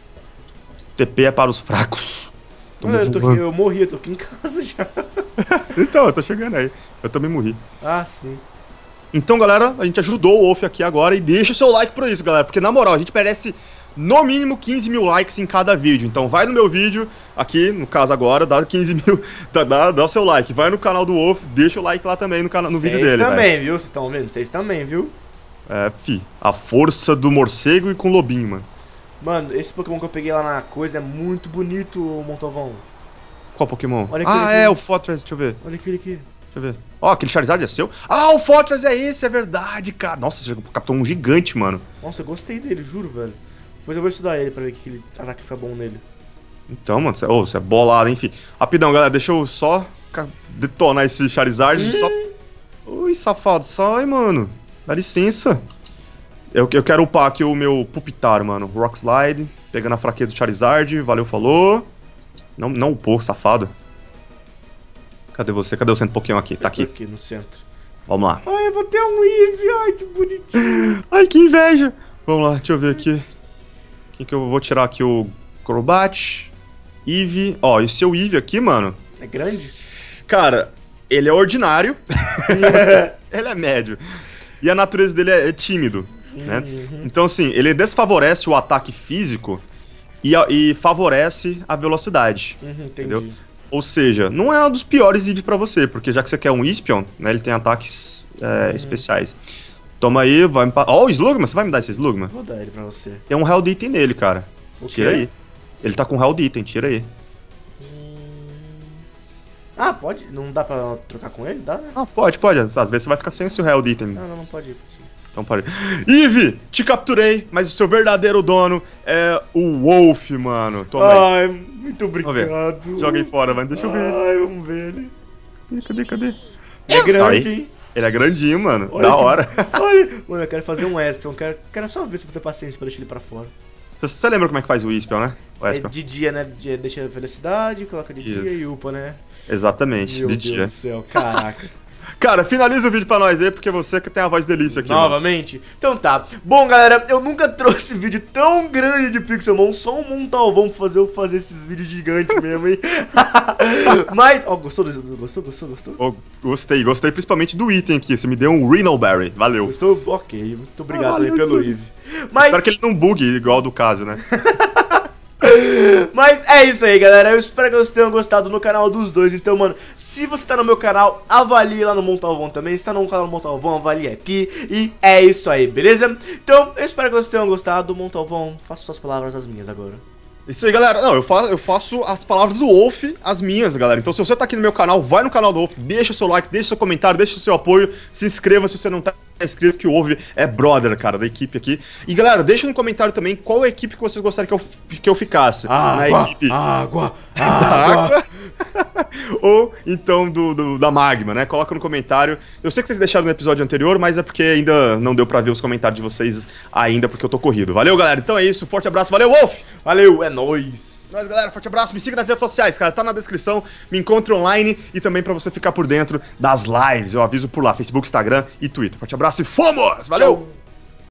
Speaker 2: T P é para os fracos. Tô
Speaker 1: Mano,
Speaker 2: me
Speaker 1: eu, tô
Speaker 2: voando.
Speaker 1: aqui, eu morri, eu tô aqui em casa já.
Speaker 2: Então, eu tô chegando aí. Eu também morri.
Speaker 1: Ah, sim.
Speaker 2: Então, galera, a gente ajudou o Wolf aqui agora e deixa o seu like por isso, galera. Porque, na moral, a gente merece no mínimo quinze mil likes em cada vídeo. Então vai no meu vídeo, aqui, no caso agora, dá quinze mil, dá, dá, dá o seu like. Vai no canal do Wolf, deixa o like lá também no, canal, no vídeo dele.
Speaker 1: Vocês também,
Speaker 2: véio.
Speaker 1: viu? Vocês estão vendo? Vocês também, viu?
Speaker 2: É, fi. A força do morcego e com lobinho, mano.
Speaker 1: Mano, esse Pokémon que eu peguei lá na coisa é muito bonito, Montalvão.
Speaker 2: Qual Pokémon?
Speaker 1: Olha aquele
Speaker 2: ah,
Speaker 1: aqui.
Speaker 2: é, o Fortress, deixa eu ver.
Speaker 1: Olha aquele aqui.
Speaker 2: Deixa eu ver. Ó, aquele Charizard é seu? Ah, o Fortress é esse, é verdade, cara. Nossa, você captou um gigante, mano.
Speaker 1: Nossa, eu gostei dele, juro, velho. Depois eu vou estudar ele pra ver que aquele ataque fica bom nele.
Speaker 2: Então, mano, você oh, é bolado, enfim. Rapidão, galera, deixa eu só detonar esse Charizard.
Speaker 1: Hum.
Speaker 2: Só... Ui, safado, sai, mano. Dá licença. Eu, eu quero upar aqui o meu Pupitar, mano. Rock Slide, pegando a fraqueza do Charizard. Valeu, falou. Não, não upou, safado. Cadê você? Cadê o centro Pokémon aqui? Tá aqui.
Speaker 1: Aqui no centro.
Speaker 2: Vamos lá.
Speaker 1: Ai, eu vou ter um Eevee. Ai, que bonitinho.
Speaker 2: Ai, que inveja. Vamos lá, deixa eu ver aqui. Quem que eu vou tirar aqui? O Crobat. Eevee. Ó, e o seu Eevee aqui, mano?
Speaker 1: É grande?
Speaker 2: Cara, ele é ordinário. Ele é médio. E a natureza dele é, é tímido, né?
Speaker 1: Uhum.
Speaker 2: Então, assim, ele desfavorece o ataque físico e, a- e favorece a velocidade.
Speaker 1: Uhum, entendi.
Speaker 2: Entendeu? Ou seja, não é um dos piores Eevee pra você, porque já que você quer um Espion, né, ele tem ataques é,
Speaker 1: Uhum.
Speaker 2: especiais. Toma aí, vai me... Ó, o Slugma, você vai me dar esse Slugma?
Speaker 1: Vou dar ele pra você.
Speaker 2: Tem um Held Item nele, cara.
Speaker 1: O
Speaker 2: Tira
Speaker 1: quê?
Speaker 2: aí. Ele tá com Held Item, tira aí.
Speaker 1: Ah, pode? Não dá pra trocar com ele? Dá, né?
Speaker 2: Ah, pode, pode. Às vezes você vai ficar sem o seu Held Item.
Speaker 1: Não, não, não pode ir.
Speaker 2: Então pode. Eevee, te capturei, mas o seu verdadeiro dono é o Wolf, mano. Toma aí.
Speaker 1: Ai, muito obrigado.
Speaker 2: Joga aí fora, mano. Deixa eu ver.
Speaker 1: Ai, vamos ver ele.
Speaker 2: Cadê, cadê?
Speaker 1: É grande,
Speaker 2: Tá aí.
Speaker 1: hein?
Speaker 2: Ele é grandinho, mano.
Speaker 1: Olha
Speaker 2: Da
Speaker 1: que-
Speaker 2: hora.
Speaker 1: Olha, mano, eu quero fazer um Espion. Quero, quero só ver se eu vou ter paciência pra deixar ele pra fora.
Speaker 2: Você, você lembra como é que faz o Espion, né? O
Speaker 1: É
Speaker 2: Espion.
Speaker 1: de dia, né? De, deixa a felicidade, coloca de dia
Speaker 2: Isso.
Speaker 1: e upa, né?
Speaker 2: Exatamente,
Speaker 1: Meu
Speaker 2: de
Speaker 1: Deus
Speaker 2: dia.
Speaker 1: do céu, caraca.
Speaker 2: Cara, finaliza o vídeo pra nós aí, porque você que tem a voz delícia aqui. mano.
Speaker 1: Novamente? Então tá. Bom, galera, eu nunca trouxe vídeo tão grande de Pixelmon, só um Montalvão pra fazer eu fazer esses vídeos gigantes mesmo, hein? Mas, ó, gostou do Gostou, gostou, gostou?
Speaker 2: Oh, gostei, gostei principalmente do item aqui. Você me deu um Rhino Berry. Valeu.
Speaker 1: Gostou? Ok, muito obrigado
Speaker 2: Ah,
Speaker 1: aí
Speaker 2: valeu,
Speaker 1: pelo
Speaker 2: Slug.
Speaker 1: Eevee. Mas,
Speaker 2: Espero que ele não bugue igual do caso, né?
Speaker 1: mas é isso aí, galera. Eu espero que vocês tenham gostado no canal dos dois. Então, mano, se você tá no meu canal, avalie lá no Montalvão também. Se tá no canal do Montalvão, avalie aqui. E é isso aí, beleza? Então, eu espero que vocês tenham gostado. Montalvão, faça suas palavras as minhas agora.
Speaker 2: Isso aí, galera. Não, eu faço, eu faço as palavras do Wolf as minhas, galera. Então, se você tá aqui no meu canal, vai no canal do Wolf, deixa o seu like, deixa o seu comentário, deixa o seu apoio, se inscreva se você não tá inscrito, que o Wolf é brother, cara, da equipe aqui. E, galera, deixa no comentário também qual é a equipe que vocês gostariam que eu, que eu ficasse.
Speaker 1: Água,
Speaker 2: na equipe
Speaker 1: água,
Speaker 2: da
Speaker 1: água.
Speaker 2: água. ou então do, do- da Magma, né? Coloca no comentário. Eu sei que vocês deixaram no episódio anterior, mas é porque ainda não deu pra ver os comentários de vocês ainda, porque eu tô corrido. Valeu, galera. Então é isso. Forte abraço. Valeu, Wolf!
Speaker 1: Valeu, é nóis.
Speaker 2: Nós, galera, forte abraço, me siga nas redes sociais, cara, tá na descrição, me encontre online e também pra você ficar por dentro das lives, eu aviso por lá, Facebook, Instagram e Twitter. Forte abraço e fomos! Valeu!
Speaker 1: Tchau.